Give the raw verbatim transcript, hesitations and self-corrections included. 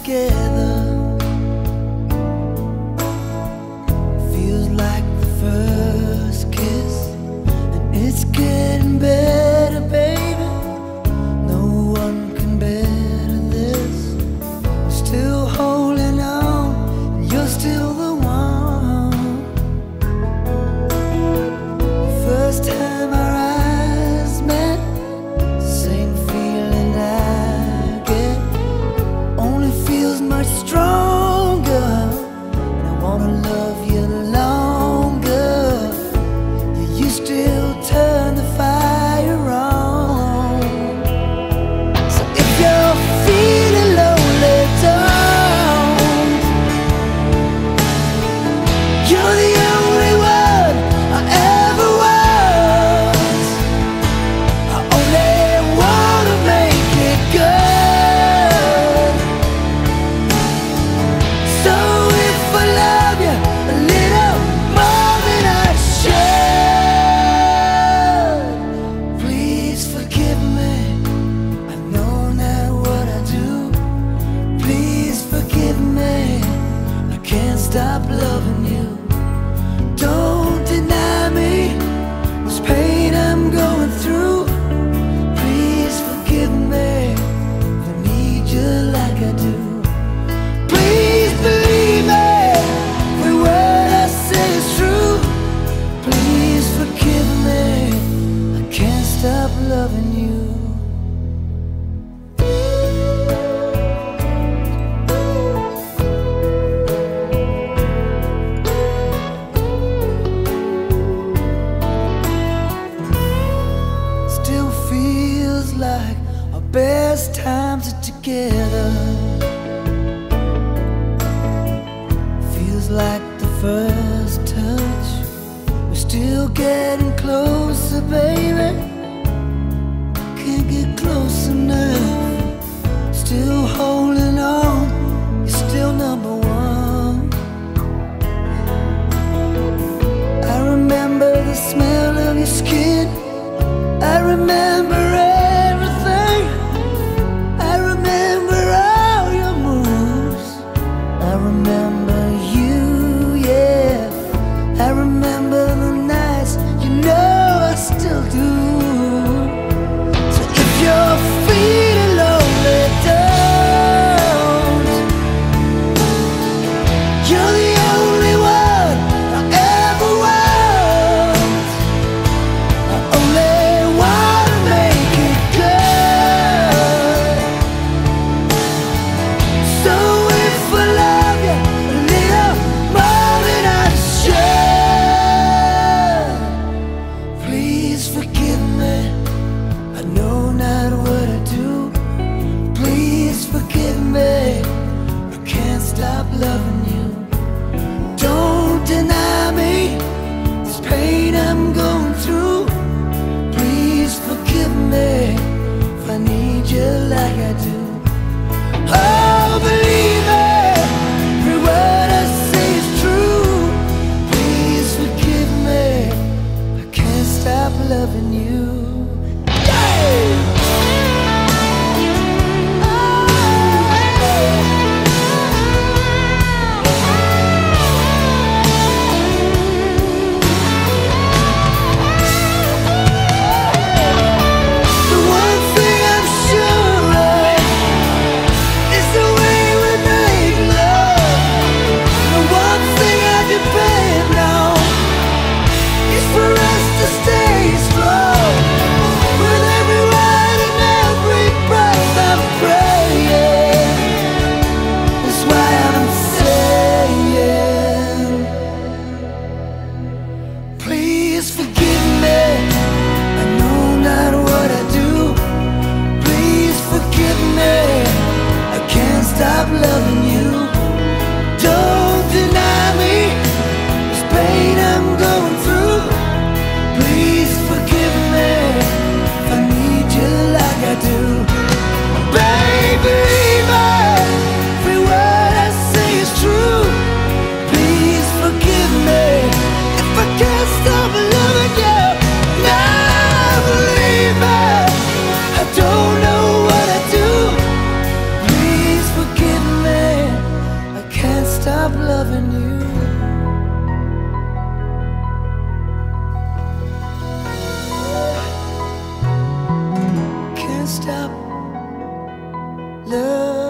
together. Feels like the first kiss, and it's getting better, baby. No one can better this. We're still holding on, and you're still the one. The first time our eyes met, same feeling I get, only feels much stronger. And I wanna love you longer. Yeah, you still turn the fire on. So if you're feeling lonely, don't. You're the only one I ever was. I only wanna make it good. So if I love you a little more than I should, please forgive me. I know not what I do. Please forgive me. I can't stop loving you. Don't deny me this pain I'm going through. Please forgive me. I need you like I do. Please believe me. Every word I say is true. Please forgive me. I can't stop loving you. Still feels like our best times are together. Feels like the first touch. We're still getting closer, baby. Can't get close enough. Still holding on. You're still number one. I remember the smell of your skin. I remember everything. I remember all your moves. I remember you, yeah. I remember the nights, you know I still do. So if you're feeling lonely, don't. You're the only one I ever was. I only wanna make stop loving